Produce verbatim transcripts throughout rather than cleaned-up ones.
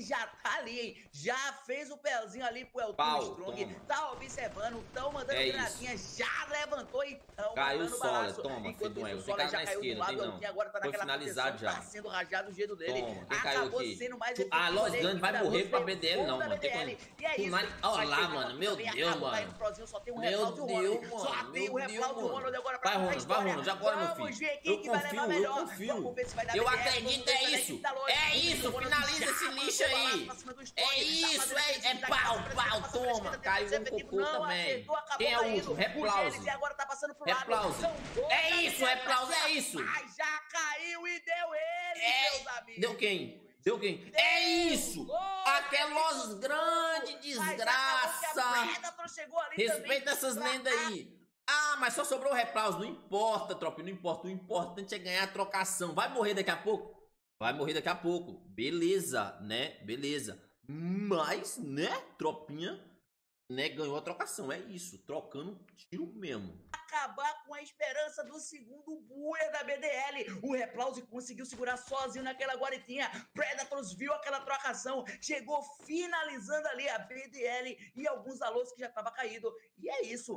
já tá ali, hein? Já fez o pezinho ali pro Elton Pau, Strong. toma. Tá observando, tão mandando É granadinha, já levantou e tão Caiu o mandando Soler, balaço. toma, Enquanto filho do isso, o ego. Tem Soler cara já na caiu do esquerda, lado, tem o não. Elton agora tá Foi naquela finalizado proteção, já. tá sendo rajado o jeito dele. Toma, quem caiu Acabou aqui? sendo mais Tu- Ah, efetivo Los ali, a Gun equipe vai da morrer Luz pra levou B D L não, da mano. Tem B D L. como- E é Tu isso, nada- hein? Olha Vai lá, chegar mano, aqui meu também, Deus, acabou caindo mano. o Prozinho, só tem um Meu Replau de Deus, Ronald. Só mano, tem o meu Replau de Deus, Ronald mano. agora pra Vai, contar a Ronald, vai, história. Ronald, agora, meu Vamos filho. ver quem Eu que vai levar confio, eu melhor. confio. Vamos ver se vai dar Eu B D L, acredito, vamos ver é se vai dar isso. equipe da Luz. É O isso, Ronald finaliza já esse mandou lixo balaço aí. pra cima do É Strong, tá isso, fazendo é, efetivo, é tá pau, passando pra pau, esquerda, passa pra toma. esquerda, Caiu tenta um ser efetivo, cocô não também. acertou, acabou Quem é o caindo. último? O Replause. Gênesis agora tá passando pro lado. Replause. São dois É da isso, B D L pra Replause, é cima. isso. Mas já caiu e deu ele, É, meus amigos. deu quem? Deu quem? É isso! Aquelas grande desgraça! Respeita essas lendas aí. Ah, mas só sobrou o Replause. Não importa, tropa, não importa. O importante é ganhar a trocação. Vai morrer daqui a pouco? Vai morrer daqui a pouco. Beleza, né? Beleza. Mas, né, tropinha, né, ganhou a trocação. É isso, trocando tiro mesmo. Acabar com a esperança do segundo buia da B D L. O Replause conseguiu segurar sozinho naquela guaritinha. Predators viu aquela trocação, chegou finalizando ali a B D L e alguns alôs que já tava caído. E é isso,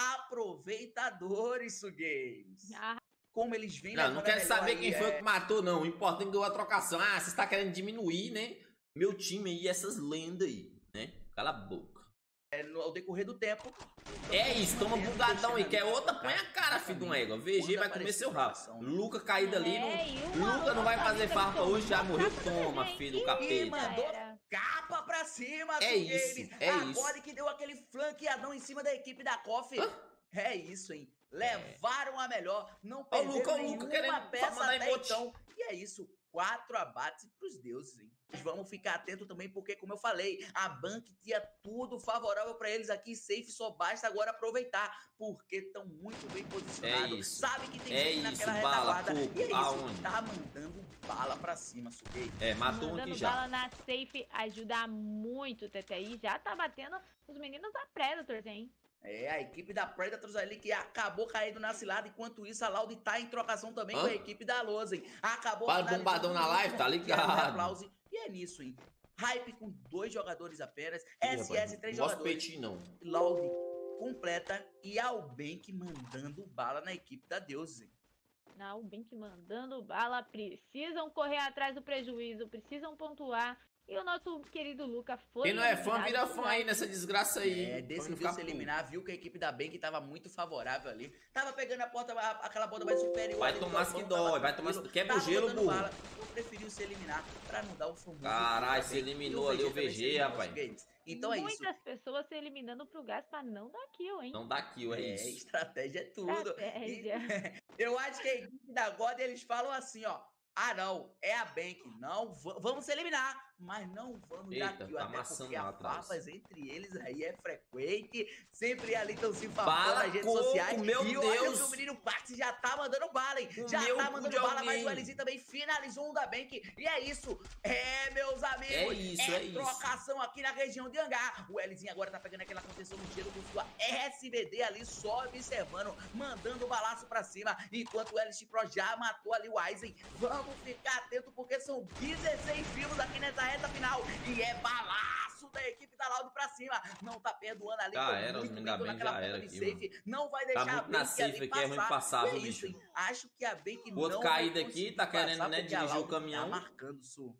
aproveitadores, Suguês. Ah. Como eles vêm Não, não quero saber aí, quem é... foi que matou, não. O importante é que ganhou a trocação. Ah, você está querendo diminuir, né? Meu time aí, essas lendas aí, né? Cala a boca. É, no, ao decorrer do tempo. É isso, toma bugadão aí. Quer outra? Põe a cara, filho de um égua. V G vai comer seu rabo. Luca caído ali. É, Não... Luca não vai fazer farpa hoje, já morreu. Toma, filho do E capeta. mandou capa pra cima, É isso, Games. é Agora isso. que deu aquele flanqueadão em cima da equipe da Coffee. Hã? É isso, hein? Levaram a melhor, não Ó, o perderam Luca, o nenhuma Luca querendo peça mandar até emote. então. E é isso, quatro abates pros deuses, hein? Vamos ficar atento também, porque, como eu falei, a Bank tinha tudo favorável pra eles aqui. Safe só basta agora aproveitar, porque estão muito bem posicionados. É isso. Sabe que tem É gente isso, naquela bala, retaguarda. pouco, E é isso, aonde? tá mandando bala pra cima, Suguei. É, matou um Mandando aqui já. bala na safe ajuda muito, T T I. Já tá batendo os meninos da Predators, hein? É, a equipe da Predators ali que acabou caindo na cilada. Enquanto isso, a Loud tá em trocação também Hã? com a equipe da Lozen. Acabou Para finalizando bombadão na o live, tá último, que era o ligado? Replause. E é nisso, hein? Hype com dois jogadores apenas. Ih, S S, rapaz, três não gosto de jogadores. peitinho, não. Loud completa. E Albank mandando bala na equipe da Deuses, hein? Não, o Bink mandando bala. Precisam correr atrás do prejuízo. Precisam pontuar. E o nosso querido Luca foi. Quem não é fã, eliminado vira por fã lá. aí nessa desgraça aí. É, Pra não decidiu ficar se puto. eliminar, viu que a equipe da Bank tava muito favorável ali. Tava pegando a porta, a- aquela borda mais superior. Vai ali do tomar balcão, que tava dói, vai tomar tranquilo, quebra o tava gelo, botando burro. bala, então preferiu se eliminar pra não dar o famoso. Caralho, se feedback. eliminou E ali o também V G, se eliminou, rapaz. Games. Então é isso. Muitas pessoas se eliminando pro gás pra não dar kill, hein? Não dá kill, é É, isso. estratégia é tudo. Estratégia. E- eu acho que a equipe da God, eles falam assim, ó. Ah, não, é a Bank. Não, va- vamos se eliminar, mas não vamos dar Eita, kill. tá Até amassando porque lá a atrás. farpas entre eles aí é frequente. Sempre ali estão se falando Bala, nas redes coco, sociais. meu e olha Deus. que o menino Pax já tá mandando bala, hein? O Já meu tá cu mandando de bala, mas alguém. o L Z também finalizou um da Bank. E é isso. É, meus amigos. É isso, é isso. trocação aqui na região de Hangar. O Lzinho agora tá pegando aquela contenção no gelo com sua S B D ali, só observando, mandando o balaço pra cima. Enquanto o L X Pro já matou ali o Aizen. Vamos ficar atento porque são dezesseis vivos aqui nessa reta final. E é balaço da equipe da Loud pra cima. Não tá perdoando ali. Já tô era, os muito meninos da bem Bank naquela já era ponta de aqui, safe. Não vai deixar muito a na Bank safe ali aqui, é ruim passar. passar, E é viu, isso, bicho? hein? Acho que a Bank O outro não caído vai aqui conseguir tá querendo, passar, né, porque a dirigir o Loud caminhão. Tá marcando o sul.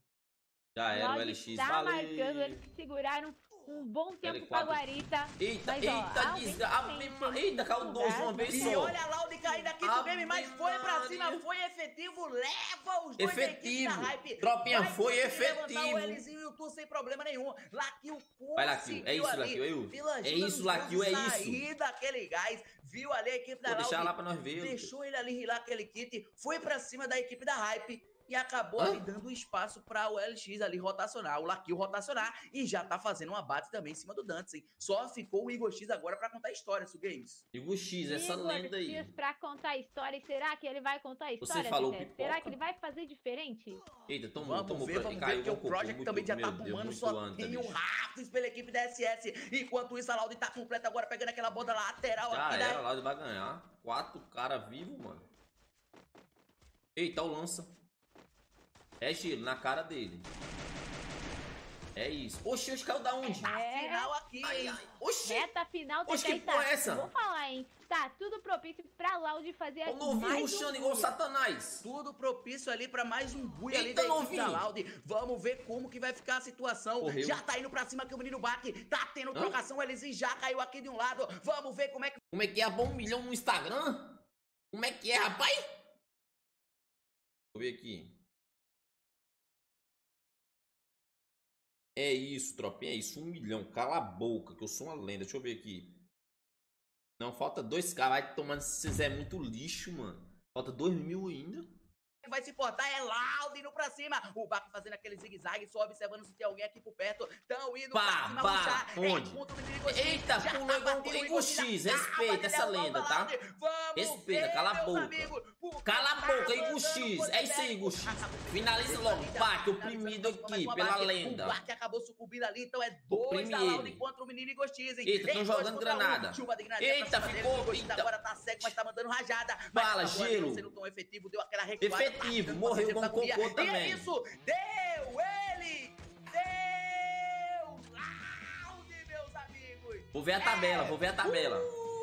Já era o Loud L X, tá valeu. marcando, eles seguraram um bom tempo L com a quatro. Guarita. Eita, Mas, ó, eita, Alvin desgraça. também, Eita, caiu dois de uma vez E só. olha a Loud caindo aqui Ave do game, mas foi pra cima, Maria. foi efetivo, leva os dois da equipe Efetivo. da Hype. Tropinha, Vai foi conseguir levantar efetivo. o Lzinho e o Tu sem problema nenhum. Lakill Vai, Lakill, é isso, conseguiu Lakill, é ali, isso. pela É ajuda isso, dos Lakill, é deuses, isso. sair daquele gás, viu ali a equipe da Vou deixar Loud, lá pra nós ver. deixou ele ali rilar aquele kit, foi pra cima da equipe da Hype. E acabou Hã? ali dando espaço para o L X ali rotacionar, o Lakill rotacionar, e já tá fazendo um abate também em cima do Dantes, hein? Só ficou o Igor X agora para contar a história, Su Games. Igor X, essa Igor lenda aí. X pra contar a história. E será que ele vai contar a história, falou Tete? pipoca? Será que ele vai fazer diferente? Eita, tomou, Vamos tomou. ver, pra- vamos e ver, caiu porque um o cocô, Project muito- também já meu tá Deus, fumando, muito só anta, tem um bicho. Raptors pela equipe da S S. Enquanto isso, a Loud tá completa agora, pegando aquela bola lateral Já aqui era, da... lá vai ganhar. Quatro caras vivos, mano. Eita, o lança. É giro, na cara dele. É isso. Oxi, oxi, caiu da onde? É. Final aqui, Ai, hein? ai. Oxi. Reta final, Oxi, Teté, que porra é essa? Vou falar, hein? Tá tudo propício pra Loud fazer Eu não vi mais rushando um igual o buia. Satanás. Tudo propício ali pra mais um bui ali Eita, da não equipe vi. da Loud. Vamos ver como que vai ficar a situação. Correu. Já tá indo pra cima aqui o menino Bach. Tá tendo Hã? trocação, o Elizinho já caiu aqui de um lado. Vamos ver como é que... Como é que é? Bom um milhão no Instagram? Como é que é, rapaz? Deixa eu ver aqui. É isso, tropinha, é isso. Um milhão. Cala a boca, que eu sou uma lenda. Deixa eu ver aqui. Não, falta dois K. Vai tomando se vocês é muito lixo, mano. Falta dois mil ainda. vai se portar, é Loud indo pra cima. O Baco fazendo aquele zigue-zague, só observando se tem alguém aqui por perto. Tão indo Pá, pra cima, pá, puxar. onde? É, ponto do inimigo, Eita, já pulou tá igual batendo o em Igor X. corrida. Respeita Ah, essa Loud, lenda, tá? Loud. Vamos Respeita, ver, cala a meus boca. amigos, porque Cala a tá boca, Igor mandando X. coisa É isso aí, certa. Igor X. Acabou Finaliza logo. Baque, oprimido aqui, pela lenda. O Baque acabou sucumbindo ali, então é dois da Oprime Loud ele. contra o menino Igor X, hein? Eita, tão Em jogando dois contra um. granada. Chuva de granada Eita, pra cima dele. ficou, O Igor X eita. agora tá cego, mas tá mandando rajada. Mas Bala, acabou ali gelo. não sendo tão efetivo, deu aquela recuada. Efetivo, tá morreu fazendo com agonia. cocô E também. é isso, deu ele! Deu Loud, meus amigos! Vou ver a tabela, vou ver a tabela.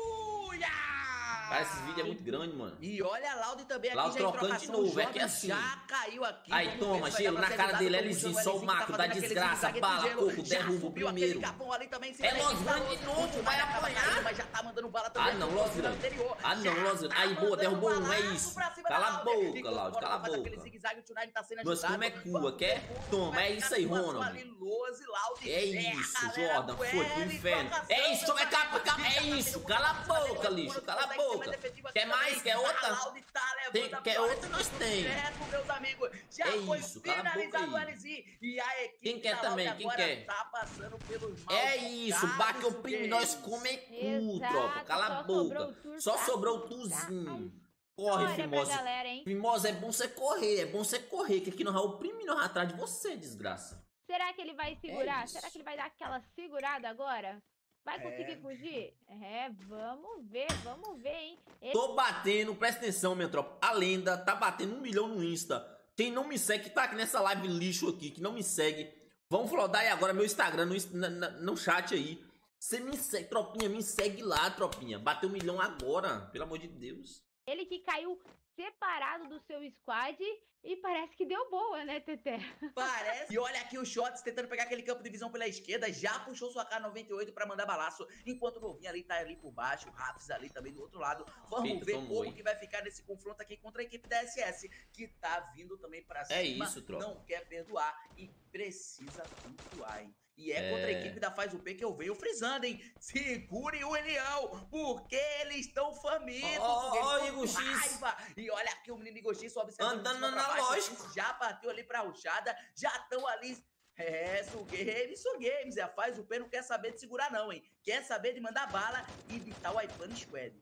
Uia! Cara, esse vídeo é muito grande, mano. E olha a Loud também aqui Loud já em trocando trocação. de novo, O é que Jordan assim. já caiu aqui. Aí, Vamos toma, ver se vai gelo dar na pra cara ser dele, usado Elizinho, como só o Elizinho, que Marco tá da fazendo aquele desgraça, zigue-zague bala, pro gelo. coco, Já derruba o subiu primeiro. aquele capão ali também, em cima É da Los equipe. Grande de novo, O vai Maia tava apanhar. caindo, mas já tá mandando bala também. Ah, não, no Los final Grande. anterior. Ah, não, Já Los Grande. tá Aí, boa, mandando derrubou um, é balaço isso. pra cima Cala da a Loud. boca, Enquanto Loud, o Jordan cala a faz aquele boca. zigue-zague, o Tsunami tá sendo Nós ajudado. come é cua, Vamos quer? ver como Toma, vai é ficar isso a aí, situação Ronald. ali, Los e Loud. É a isso, galera Jordan, do foi pro L, inferno. trocação, É isso, meu é capa, amigo. capa, é Já tá isso. tendo Cala a contato, boca, tá lixo, tendo cala a consegue ser mais boca. efetivo aqui Quer mais? também. Quer outra? A Loud tá levando Tem- a quer vitória outra? Nós no tem. certo, meus amigos. Já É foi isso, cala a boca finalizado o aí. L Z e a equipe Quem quer da Loud também? Quem agora quer? tá passando pelos maus É isso, Baque bocados, oprime, Games. nós come cu, Exato, tropa. Cala a só sobrou boca. o Tur Só pra sobrou o contar Tuzinho. a Corre, história pra Fimosa. galera, hein? Fimosa, é bom você correr, é bom você correr, que aqui nós vamos oprimir, nós vamos atrás de você, desgraça. Será que ele vai segurar? isso. Será que ele vai dar aquela segurada agora? Vai conseguir É. fugir? É, vamos ver, vamos ver, hein? Ele... Tô batendo, presta atenção, minha tropa. A lenda tá batendo um milhão no Insta. Quem não me segue, que tá aqui nessa live lixo aqui, que não me segue, vamos flodar aí agora meu Instagram no, Insta- na- na- no chat aí. Você me segue, tropinha, me segue lá, tropinha. Bateu um milhão agora, pelo amor de Deus. ele que caiu separado do seu squad e parece que deu boa, né, Teté? Parece. E olha aqui o Shots tentando pegar aquele campo de visão pela esquerda. Já puxou sua K noventa e oito pra mandar balaço. Enquanto o Novinho ali tá ali por baixo. O Rafs ali também do outro lado. Vamos Eita, ver tomou, como hein? que vai ficar nesse confronto aqui contra a equipe da S S. Que tá vindo também pra cima. É isso, tropa. Não quer perdoar e precisa pontuar, hein? E é, É. contra a equipe da Faz o P que eu venho frisando, hein? Segure o Leão, porque eles estão famintos. Ó, porque eles ó, tão Igor com X. raiva. E olha aqui o menino Igor X só observando Andando de cima pra analógico. baixo. Já bateu ali pra ruchada, já estão ali. É, Sugames, Sugames. É, Faz o P não quer saber de segurar não, hein? Quer saber de mandar bala e evitar o Aipano Squad.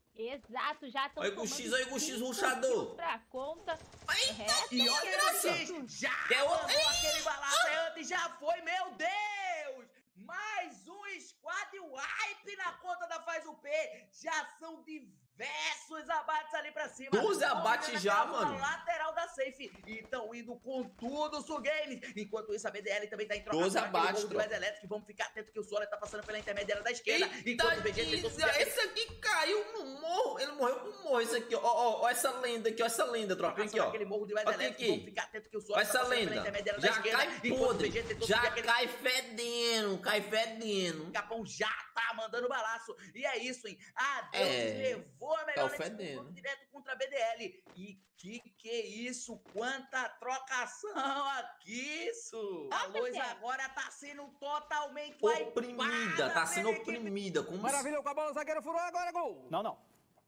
Exato, já estão Olha o X, olha o X ruxador. pra conta. Eita, É, E olha graça. o X, já Quer outro? mandou aquele balaço aí antes, já foi, meu Deus! Mais um squad wipe na conta da Faz o P. Já são diversos abates ali pra cima. doze abates Dominando já, aquela mano. lateral da safe. E estão indo com tudo, Sugames. Enquanto isso, a B D L também tá em troca. doze abates, do tropa. mais elétrico. Vamos ficar atento que o Solar tá passando pela intermediária da esquerda. Eita, Enquanto o V G tentou subir aqui. esse aqui caiu no morro. Ele morreu pro morro. Esse aqui, ó, ó, ó, essa lenda aqui, ó, essa lenda, tropa. Aqui, ó. Aquele morro de mais Aqui, elétrico. aqui. Vamos ficar atento que o Ó, Solar tá essa passando pela lenda. intermediária da Já esquerda. cai Enquanto o podre. V G tentou Já subir aquele cai fedendo. Cai fedendo. O Capão já tá mandando balaço. E é isso, hein? A Deus É, levou a melhor tá nesse ofendendo. confronto direto contra a B D L. E que que é isso? Quanta trocação aqui, isso! A Nossa, Luz Zé. agora tá sendo totalmente Oprimida, wipada tá sendo pela equipe. oprimida. Como Maravilha, com a bola, o zagueiro furou, agora é gol! Não, não.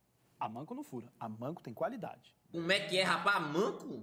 A Manco não fura. A Manco tem qualidade. Como é que é, rapaz? Manco?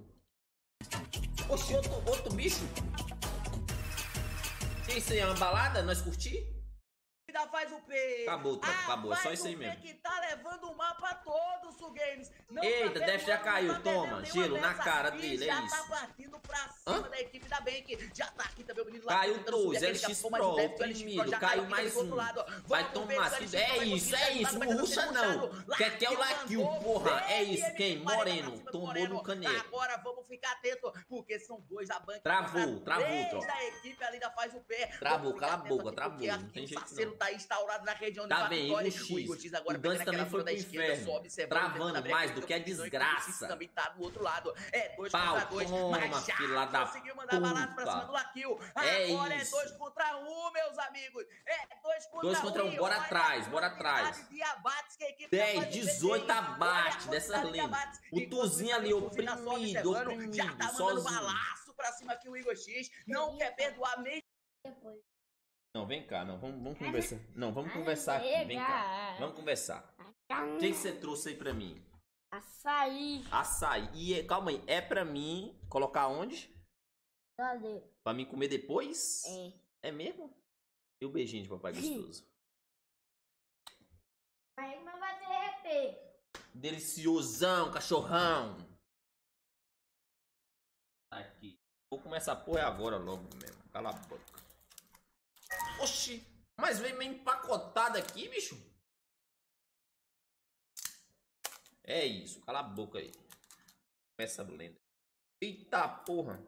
Oxi, outro, outro bicho? Que isso aí, é uma balada? Nós curtir? ainda faz o P. Acabou, tropa, Ah, acabou. É só faz isso aí o P mesmo. que tá levando o mapa todo, Sugames. Não Eita, tá Def já perdendo, caiu. não tá Toma, perdendo gelo nenhuma na peça cara e dele, é já isso. tá partindo pra cima Hã? da equipe da Bank. Já tá aqui também o menino Caiu tentando subir dois, aquele L X capô, mas o Pro, Def, o L X Pro oprimido, já caiu aqui mais do outro um. lado. Vai Vamos tomar, ver se o L filho. X Pro É vai isso, conseguir é ajudar, isso, vai não tentando ruxa ser não. puxado. Quer que é o Lakiu Lakiu, porra. É vem, isso, ele quem? tem quarenta pra Moreno. cima do Tomou Moreno. no caneco. Agora vamos ficar atento, porque são dois da Bank. Travou, travou, tropa. A equipe ali ainda faz o pé. Travou, Vamos cala a ficar atento boca, aqui, travou, porque não aqui tem o jeito Saceiro não. tá instaurado na região de Tá bem, Vitória. Igor X. O Igor X agora O Dante pegando também aquela foi da pro esquerda, inferno. só observando, Travando tentando abrir mais aquele do que a campo de visão, desgraça. enquanto isso também tá do outro lado. É dois Pau, contra dois, toma, mas já filha da conseguiu mandar balaço pra puta. cima do Lakiu. É Agora é isso. dois contra um, meus amigos. É dois contra Dois contra um, e bora olha atrás, a bora quantidade atrás. de abates que a equipe dez, tá fazendo. dezoito Olha a abate quantidade dessas de linhas. abates. O Enquanto Tuzinho isso, ali, o Tuzinho tá só oprimido, observando, oprimido, já tá mandando sozinho. balaço pra cima aqui o Igor X. Não quer perdoar mesmo. Depois. Não, vem cá, não, vamos, vamos conversar. Não, vamos conversar aqui, vem cá. Vamos conversar. O que, que você trouxe aí pra mim? Açaí. Açaí. E, é- calma aí, é pra mim colocar onde? Cadê? Pra mim comer depois? É. É mesmo? E o beijinho de papai gostoso? Aí mas vai derreter. Deliciosão, cachorrão. Aqui. Vou começar a porra agora logo mesmo. Cala a boca. Oxi. Mas veio meio empacotado aqui, bicho. É isso. Cala a boca aí. Essa blender. Eita porra.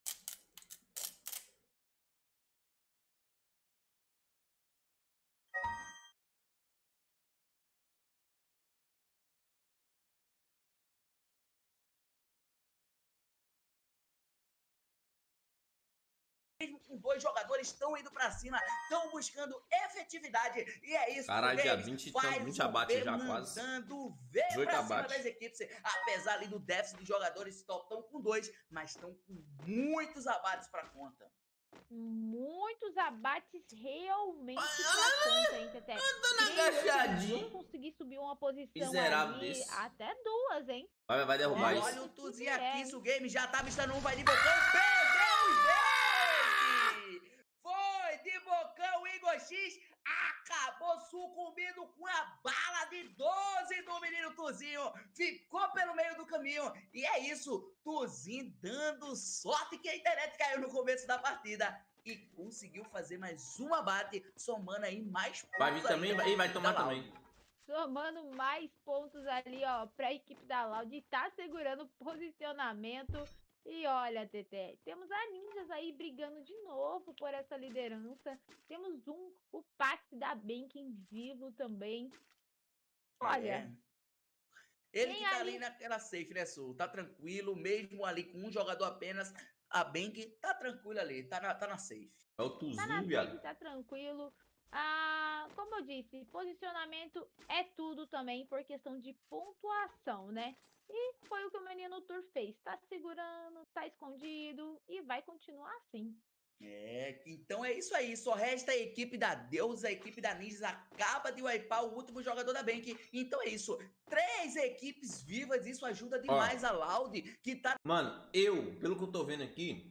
Mesmo com dois jogadores estão indo pra cima, estão buscando efetividade. E é isso. Caralho, já Games. vinte, Faz vinte o abate B já quase. mandando ver dezoito pra cima abate. das equipes. Apesar ali do déficit de jogadores, estão com dois, mas estão com muitos abates pra conta. Muitos abates realmente pra conta, hein, Tete? Andando Três eles agachadinho. vão conseguir subir uma posição Miserável ali, desse. até duas, hein? Vai, vai derrubar Olha, isso. olha o Tuzinho É, aqui, hein? se o game já tá avistando um, vai de bocão, perdeu, gente! Foi de bocão, Igor X acabou sucumbindo com a bala de doze do menino Tuzinho, ficou pelo meio do caminho, e é isso, Tuzinho dando sorte que a internet caiu no começo da partida, e conseguiu fazer mais um abate, somando aí mais pontos. Vai vir também ainda e vai tomar da também. Loud. Somando mais pontos ali, ó, pra equipe da Loud, tá segurando o posicionamento. E olha, Tete, temos a Ninjas aí brigando de novo por essa liderança. Temos um, o Pax da Bank em vivo também. Olha, É. Ele Quem que tá ali- ali naquela safe, né, Sul? Tá tranquilo, mesmo ali com um jogador apenas. A Bank tá tranquila ali, tá na, tá na safe. É o tá na Tuzinho, frente, viado. tá tranquilo. Ah, como eu disse, posicionamento é tudo também por questão de pontuação, né? E foi o que o menino Tur fez. Tá segurando, tá escondido e vai continuar assim. É, então é isso aí. Só resta a equipe da Deus, a equipe da Ninjas acaba de wipear o último jogador da Bank. Então é isso. Três equipes vivas, isso ajuda demais a Loud, que tá Mano, eu, pelo que eu tô vendo aqui,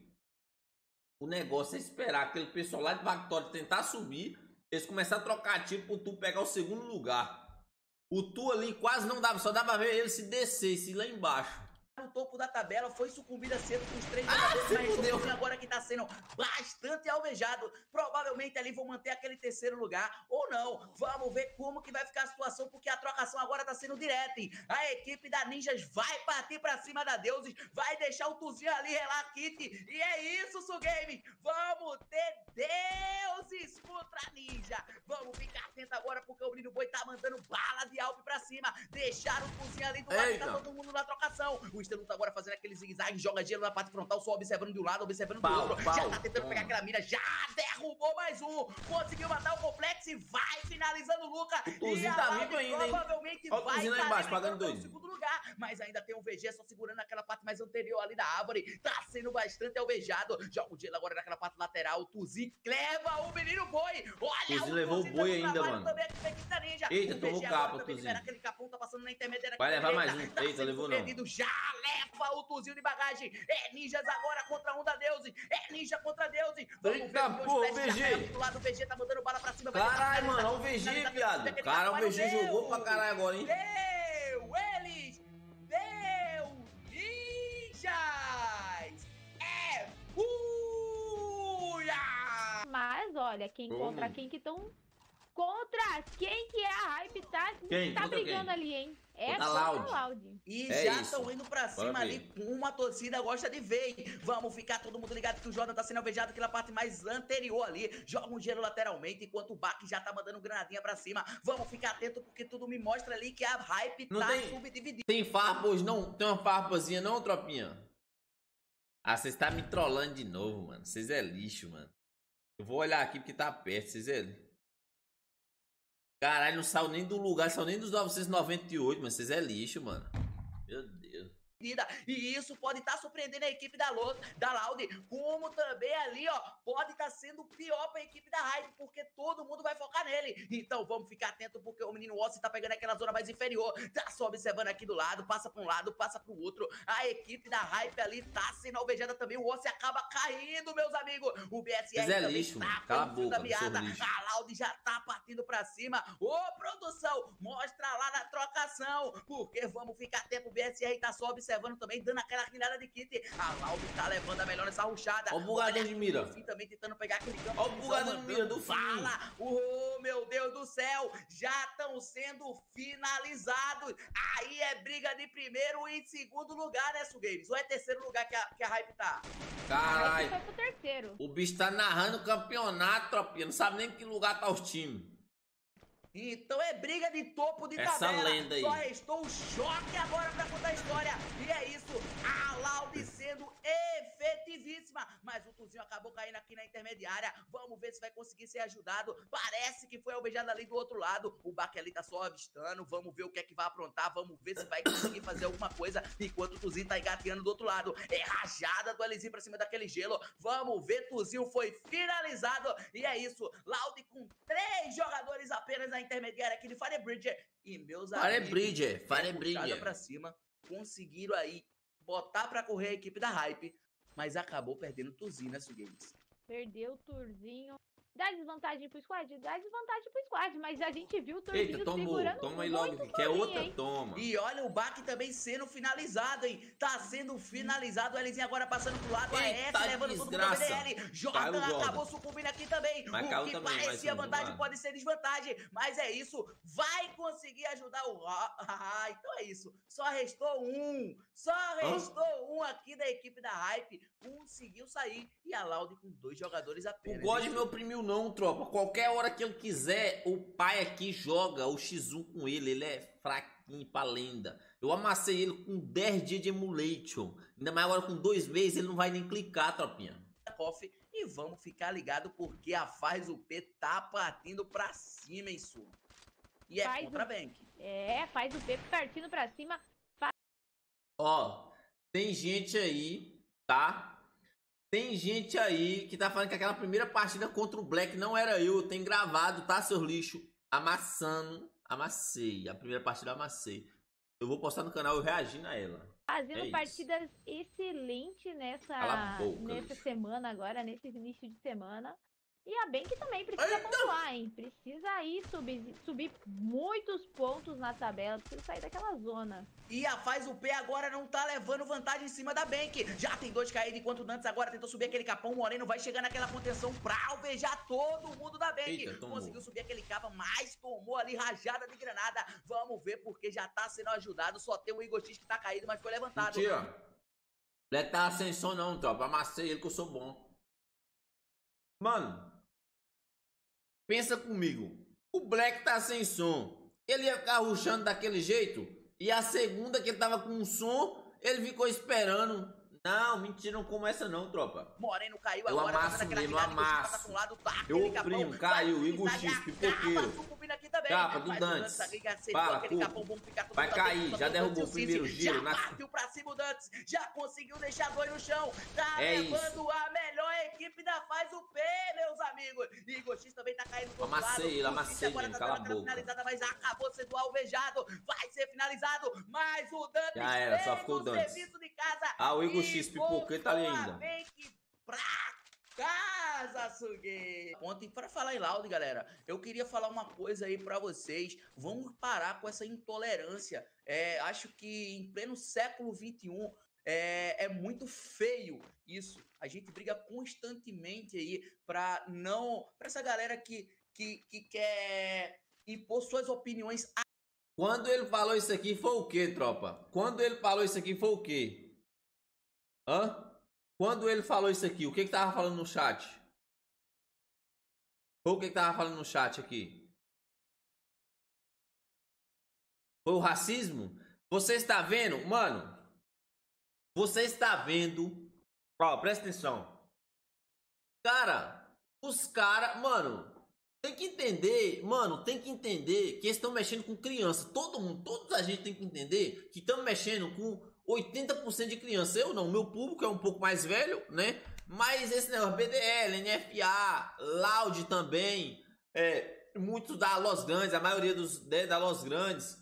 o negócio é esperar aquele pessoal lá de Victoria tentar subir, eles começarem a trocar tiro pro Tu pegar o segundo lugar. O Tu ali quase não dava, só dava pra ver ele se descesse lá embaixo. no topo da tabela, foi sucumbida cedo com os três Ah, jogadores, se mas fudeu. o time agora que tá sendo bastante alvejado, provavelmente ali vão manter aquele terceiro lugar, ou não, vamos ver como que vai ficar a situação, porque a trocação agora tá sendo direta, hein? A equipe da Ninjas vai partir pra cima da Deuses, vai deixar o Tuzinho ali relar kit, e é isso, Sugame, vamos ter Deuses contra Ninja, vamos ficar atento agora, porque o Brilho Boi tá mandando bala de Alpe pra cima, deixaram o Tuzinho ali do lado, Eita. tá todo mundo na trocação, o Esteluto agora fazendo aquele zigue-zague, joga gelo na parte frontal, só observando de um lado, observando do Pau, outro. pau, Já tá tentando toma. pegar aquela mira, já derrubou mais um. Conseguiu matar o complexo e vai finalizando o Luca. O Tuzinho E a tá Loud vivo ainda, hein? provavelmente Olha o vai Tuzinho lá tá embaixo, brigando pagando pelo dois. segundo lugar. Mas ainda tem um V G só segurando aquela parte mais anterior ali da árvore. Tá sendo bastante alvejado. Joga o gelo agora naquela parte lateral. O Tuzinho leva o menino boi. Olha Tuzinho levou o Tuzinho boi dando ainda, trabalho mano. também aqui da equipe da Ninja. Eita, O tomou V G capa, agora também Tuzinho. libera aquele capão, tá passando na intermediária. Vai aqui levar na mais direita. um. Tá Eita, sendo levou não. surpreendido. já leva o Tuzinho de bagagem. É ninjas agora contra um da Deuses. É ninja contra Deuses. Vamos Eita, ver pô, o V G. do lado, o V G tá mandando bala pra cima. Caralho, mano, olha o V G, viado. Cara, o V G jogou pra caralho agora, hein? Deu, eles, deu, ninjas. É, uia. Mas olha, quem Como? contra quem que estão... Contra quem que é a Hype tá, Quem? tá Contra brigando quem? ali, hein? É Contra contra a Loud. Loud. E É já isso. estão indo pra cima Bora ali, ver. uma torcida gosta de ver, hein? Vamos ficar todo mundo ligado que o Jordan tá sendo alvejado aquela parte mais anterior ali. Joga um gelo lateralmente, enquanto o Bak já tá mandando granadinha pra cima. Vamos ficar atento porque tudo me mostra ali que a Hype Não tá tem- subdividida. Tem farpas não? Tem uma farpazinha não, tropinha? Ah, vocês tá me trollando de novo, mano. Vocês é lixo, mano. Eu vou olhar aqui porque tá perto, vocês é... Caralho, não saiu nem do lugar, saiu nem dos novecentos e noventa e oito, mas vocês é lixo, mano. Meu Deus. E isso pode estar surpreendendo a equipe da, Lo da Loud, como também ali, ó, pode estar sendo pior para a equipe da Hype, porque todo mundo vai focar nele. Então vamos ficar atento, porque o menino Ossi tá pegando aquela zona mais inferior, tá só observando aqui do lado, passa para um lado, passa para o outro. A equipe da Hype ali tá sendo alvejada também, o Ossi acaba caindo, meus amigos. O B S R Mas é também lixo, tá mano. Cala a com o fio boca, da meada. seu lixo. A Loud já tá partindo para cima. Ô, produção, mostra lá na trocação, porque vamos ficar atento, o B S R tá só observando também, dando aquela rilhada de kit. A Loud tá levando a melhor nessa rushada. Ó o bugador de mira. O Fim também tentando pegar aquele campo. Ó o bugador de mira do Fim. Fala! Oh, meu Deus do céu! Já estão sendo finalizados. Aí é briga de primeiro e segundo lugar, né, Sugames? Ou é terceiro lugar que a, que a Hype tá? A Caralho. Hype foi pro terceiro. O bicho tá narrando o campeonato, tropinha. Não sabe nem em que lugar tá os times. Então é briga de topo de Essa tabela. lenda aí. Só restou o choque agora pra contar a história. E é isso, a Loud sendo efetivíssima. Mas o Tuzinho acabou caindo aqui na intermediária. Vamos ver se vai conseguir ser ajudado. Parece que foi alvejado ali do outro lado. O Bak ali tá só avistando. Vamos ver o que é que vai aprontar. Vamos ver se vai conseguir fazer alguma coisa. Enquanto o Tuzinho tá engateando do outro lado. É rajada do Lzinho pra cima daquele gelo. Vamos ver, Tuzinho foi finalizado. E é isso, Loud com três jogadores apenas na intermediária aqui de Firebridger. E meus Firebridger, amigos, é Firebridger. puxada pra cima, conseguiram aí botar pra correr a equipe da Hype, mas acabou perdendo o Tuzinho, né, Sugames? Perdeu o Turzinho. Dá desvantagem pro squad? Dá desvantagem pro squad, mas a gente viu o Turzinho Eita, tomou. segurando Toma aí muito logo. sozinho, Quer outra? hein? Toma. E olha o Bak também sendo finalizado, hein? Tá sendo finalizado, o Lzinho agora passando pro lado, a Eita, S levando tudo pro desgraça. B D L. Caiu Jordan o Jordan. acabou sucumbindo aqui também. Mas o caiu que também, parecia mas vantagem vamos lá. pode ser desvantagem, mas é isso, vai conseguir ajudar o... Ah, então é isso, só restou um, só restou um aqui da equipe da Hype, conseguiu sair, e a Loud com dois jogadores O apenas. God me oprimiu não, tropa. Qualquer hora que ele quiser, o pai aqui joga o X um com ele. Ele é fraquinho pra lenda. Eu amassei ele com dez dias de emulation. Ainda mais agora com dois meses, ele não vai nem clicar, tropinha. Coffee, e vamos ficar ligado porque a Faz U P tá partindo pra cima, isso. E é Faz contra a o- Bank. É, faz o Pepe partindo pra cima. Ó, tem gente aí, tá? Tem gente aí que tá falando que aquela primeira partida contra o Black não era eu. Tem gravado, tá, seus lixo? Amassando. Amassei. A primeira partida eu amassei. Eu vou postar no canal eu reagindo a ela. Fazendo É isso. partidas excelentes nessa, Cala a boca, nessa lixo. semana agora, nesse início de semana. E a Bank também precisa Eita! pontuar, hein? Precisa aí subir, subir muitos pontos na tabela, precisa sair daquela zona. E a Faz U P agora não tá levando vantagem em cima da Bank. Já tem dois caídos, enquanto o Nantes agora tentou subir aquele capão. O Moreno vai chegar naquela contenção pra alvejar todo mundo da Bank. Eita, tomou. Conseguiu subir aquele capa, mas tomou ali rajada de granada. Vamos ver porque já tá sendo ajudado. Só tem o Igor X que tá caído, mas foi levantado. Mentira. Black tá ascensão não, tropa. Amassei ele que eu sou bom. Mano. Pensa comigo. O Black tá sem som. Ele ia ficar rushando daquele jeito. E a segunda que ele tava com um som, ele ficou esperando. Não, mentira, não começa não, tropa. Moreno caiu eu agora. Amasso mesmo, eu amasso. Um lado, tá, eu primo, caiu, Igor X, pipoqueiro. Capa do Dantes. Fala, Cuco. Vai cair, já derrubou o primeiro giro. Já partiu pra cima o Dantes, já conseguiu deixar dois no chão. Tá é levando isso. a melhor equipe da faz o P, meus amigos. Igor X também tá caindo do amassei ele, amassei ele, cala a boca. Finalizada, mas acabou sendo alvejado. Vai ser finalizado, mas o Dantes já era, só ficou o Dantes. Serviço de casa. Ah, o Igor X, pipoqueiro tá ali ainda. Pra casa, Suguei. Ontem, para falar em Loud, galera, eu queria falar uma coisa aí pra vocês. Vamos parar com essa intolerância. É, acho que em pleno século vinte e um é, é muito feio isso. A gente briga constantemente aí pra não... Pra essa galera que, que, que quer impor suas opiniões. Quando ele falou isso aqui foi o quê, tropa? Quando ele falou isso aqui foi o quê? Hã? Quando ele falou isso aqui, o que que tava falando no chat? Foi o que que tava falando no chat aqui? Foi o racismo? Você está vendo? Mano, você está vendo... Ó, presta atenção. Cara, os caras... Mano, tem que entender... Mano, tem que entender que eles estão mexendo com criança. Todo mundo, toda a gente tem que entender que estão mexendo com... oitenta por cento de criança, eu não, meu público é um pouco mais velho, né? Mas esse negócio, B D L, N F A, Loud também, é, muitos da Los Grandes, a maioria dos né, da Los Grandes,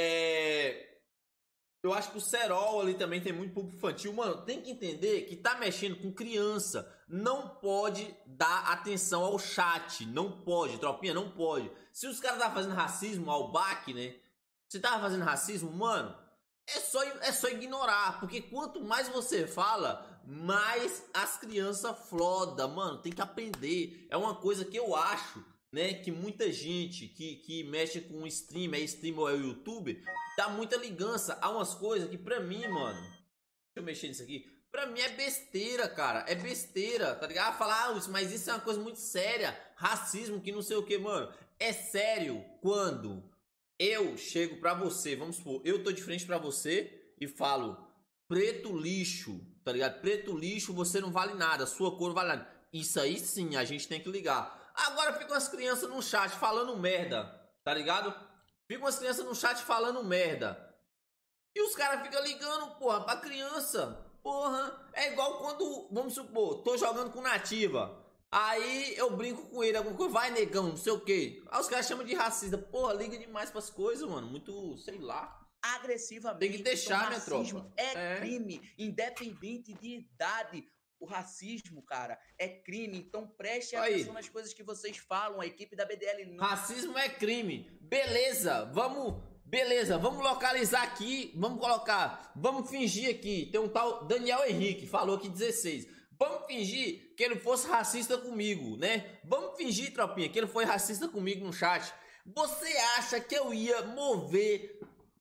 é, eu acho que o Serol ali também tem muito público infantil, mano, tem que entender que tá mexendo com criança, não pode dar atenção ao chat, não pode, tropinha, não pode. Se os caras tá fazendo racismo ao B A C, né? Se tava fazendo racismo, mano, É só, é só ignorar, porque quanto mais você fala, mais as crianças flodam, mano, tem que aprender. É uma coisa que eu acho, né, que muita gente que, que mexe com stream, é stream ou é YouTube, dá muita ligança a umas coisas que pra mim, mano, deixa eu mexer nisso aqui, pra mim é besteira, cara, é besteira, tá ligado? Ah, falar, ah, mas isso é uma coisa muito séria, racismo, que não sei o que, mano, é sério quando... Eu chego pra você, vamos supor, eu tô de frente pra você e falo, preto lixo, tá ligado? Preto lixo, você não vale nada, sua cor não vale nada. Isso aí sim, a gente tem que ligar. Agora ficam as crianças no chat falando merda, tá ligado? Ficam as crianças no chat falando merda. E os caras ficam ligando, porra, pra criança. Porra, é igual quando, vamos supor, tô jogando com nativa. Aí eu brinco com ele, alguma coisa, vai negão, não sei o que. Aí os caras chamam de racista. Porra, liga demais pras coisas, mano. Muito, sei lá. Agressivamente. Tem que deixar, minha tropa. É, é crime, independente de idade. O racismo, cara, é crime. Então preste atenção nas coisas que vocês falam. A equipe da B D L não... Racismo é crime. Beleza, vamos... Beleza, vamos localizar aqui. Vamos colocar... Vamos fingir aqui. Tem um tal Daniel Henrique, falou aqui dezesseis. Vamos fingir que ele fosse racista comigo, né? Vamos fingir, tropinha, que ele foi racista comigo no chat. Você acha que eu ia mover,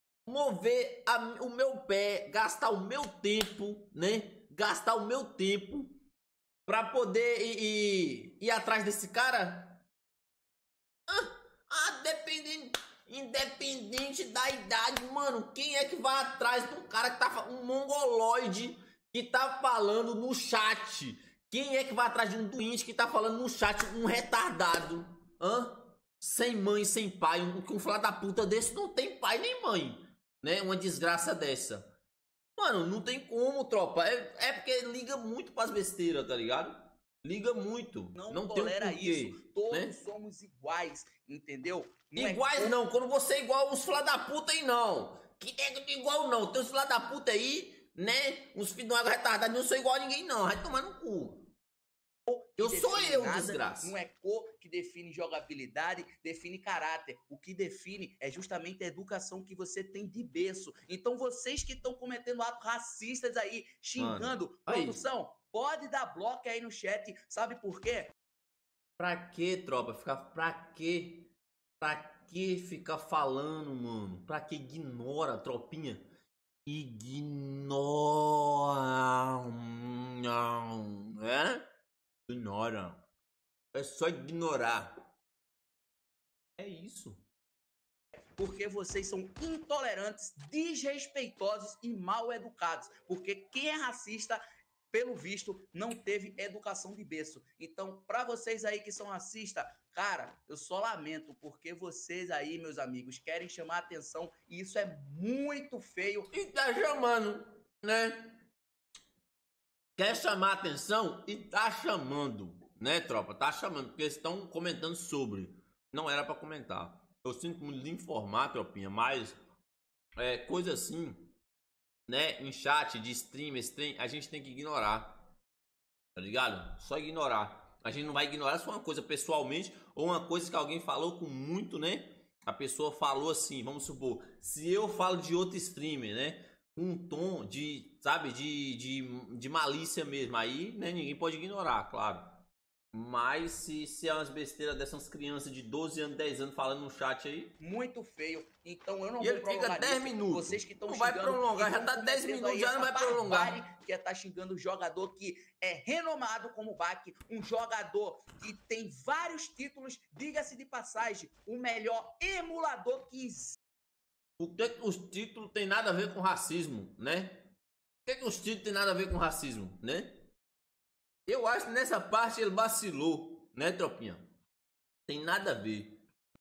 mover a, o meu pé, gastar o meu tempo, né? Gastar o meu tempo pra poder ir, ir, ir atrás desse cara? Ah, ah dependendo, independente da idade, mano, quem é que vai atrás de um cara que tá um mongoloide que tá falando no chat? Quem é que vai atrás de um doente que tá falando no chat, um retardado? Hã? Sem mãe, sem pai, um, um filho da puta desse não tem pai nem mãe, né? Uma desgraça dessa. Mano, não tem como, tropa. É, é porque liga muito pras besteiras, tá ligado? Liga muito. Não, não tolera tem um porquê, isso. Todos né? somos iguais, entendeu? Não Iguais é... não. Quando você é igual os filha da puta aí, não. Que nego de igual não. Tem uns filha da puta aí, né? Uns filhos de água retardados. Não sou igual a ninguém, não. Vai tomar no cu. Eu sou eu, nada, desgraça. Não é cor que define jogabilidade, define caráter. O que define é justamente a educação que você tem de berço. Então vocês que estão cometendo atos racistas aí, xingando, Mano, produção, pode dar bloco aí no chat. Sabe por quê? Pra quê, tropa? Ficar pra quê? Pra que ficar falando, mano? Pra que ignora, tropinha? Ignora. É? Ignora. É só ignorar. É isso. porque vocês são intolerantes, desrespeitosos e mal educados. Porque quem é racista, pelo visto, não teve educação de berço. Então, para vocês aí que são racistas, cara, eu só lamento, porque vocês aí, meus amigos, querem chamar atenção e isso é muito feio. E tá chamando, né? Quer chamar atenção e tá chamando, né, tropa? Tá chamando, porque eles estão comentando sobre. Não era pra comentar. Eu sinto muito de informar, tropinha, mas é, coisa assim, né, em chat de stream, stream, a gente tem que ignorar, tá ligado? Só ignorar. A gente não vai ignorar se for uma coisa pessoalmente ou uma coisa que alguém falou com muito, né? A pessoa falou assim, vamos supor, se eu falo de outro streamer, né? Um tom de, sabe, de, de, de malícia mesmo. Aí, né, ninguém pode ignorar, claro. Mas se, se é umas besteiras dessas crianças de doze anos, dez anos falando no chat aí... Muito feio. Então eu não e vou ele prolongar fica dez minutos. Vocês que estão não vai prolongar, já tá dez minutos, já não vai prolongar. Que é tá xingando um jogador que é renomado como o Bak, um jogador que tem vários títulos, diga-se de passagem, o melhor emulador que existe. O que, que os títulos tem nada a ver com racismo, né? O que, que os títulos tem nada a ver com racismo, né? Eu acho que nessa parte ele vacilou, né, tropinha? Tem nada a ver.